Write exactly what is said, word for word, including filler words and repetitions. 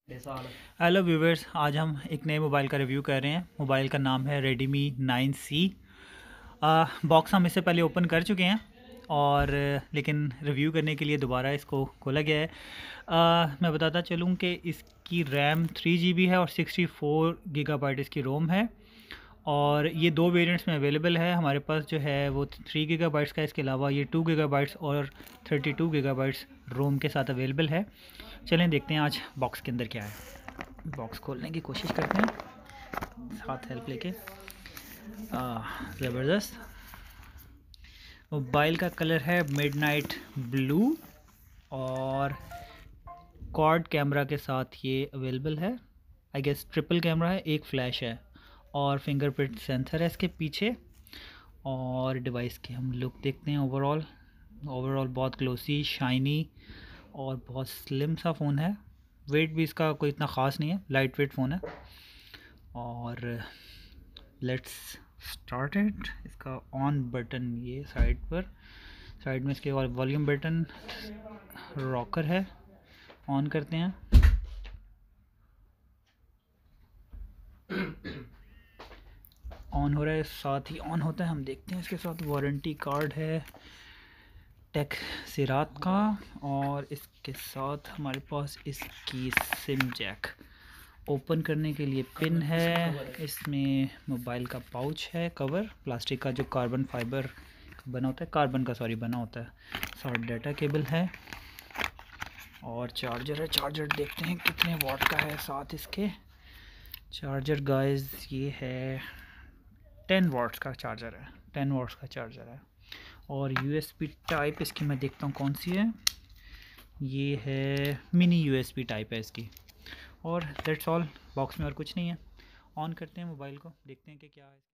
Hello viewers, आज हम एक नए मोबाइल का रिव्यू कर रहे हैं। मोबाइल का नाम है रेडमी नाइन सी। बॉक्स हम इससे पहले ओपन कर चुके हैं और लेकिन रिव्यू करने के लिए दोबारा इसको खोला गया है। आ, मैं बताता चलूँ कि इसकी रैम थ्री जी बी है और सिक्सटी फोर गीगाबाइट इसकी रोम है और ये दो वेरिएंट्स में अवेलेबल है। हमारे पास जो है वो थ्री गीगाबाइट्स का, इसके अलावा ये टू गीगाबाइट्स और थर्टी टू गीगाबाइट्स रोम के साथ अवेलेबल है। चलें देखते हैं आज बॉक्स के अंदर क्या है। बॉक्स खोलने की कोशिश करते हैं साथ हेल्प लेके। ज़बरदस्त। मोबाइल का कलर है मिडनाइट ब्लू और क्वाड कैमरा के साथ ये अवेलेबल है। आई गेस ट्रिपल कैमरा है, एक फ्लैश है और फिंगरप्रिंट सेंसर है इसके पीछे। और डिवाइस की हम लुक देखते हैं। ओवरऑल ओवरऑल बहुत ग्लोसी, शाइनी और बहुत स्लिम सा फ़ोन है। वेट भी इसका कोई इतना ख़ास नहीं है, लाइट वेट फ़ोन है। और लेट्स स्टार्ट इट। इसका ऑन बटन ये साइड पर, साइड में इसके वॉल्यूम बटन, रॉकर है। ऑन करते हैं। ऑन हो रहा है, साथ ही ऑन होता है। हम देखते हैं इसके साथ वारंटी कार्ड है टेक सिरात का और इसके साथ हमारे पास इसकी सिम जैक ओपन करने के लिए पिन है। इसमें मोबाइल का पाउच है, कवर प्लास्टिक का जो कार्बन फाइबर का बना होता है, कार्बन का सॉरी बना होता है। साथ डाटा केबल है और चार्जर है। चार्जर देखते हैं कितने वाट का है। साथ इसके चार्जर गाइस ये है टेन वाट्स का चार्जर है, टेन वाट्स का चार्जर है। और यूएसबी टाइप इसकी मैं देखता हूँ कौन सी है। ये है मिनी यूएसबी टाइप है इसकी। और दैट्स ऑल। बॉक्स में और कुछ नहीं है। ऑन करते हैं मोबाइल को, देखते हैं कि क्या है।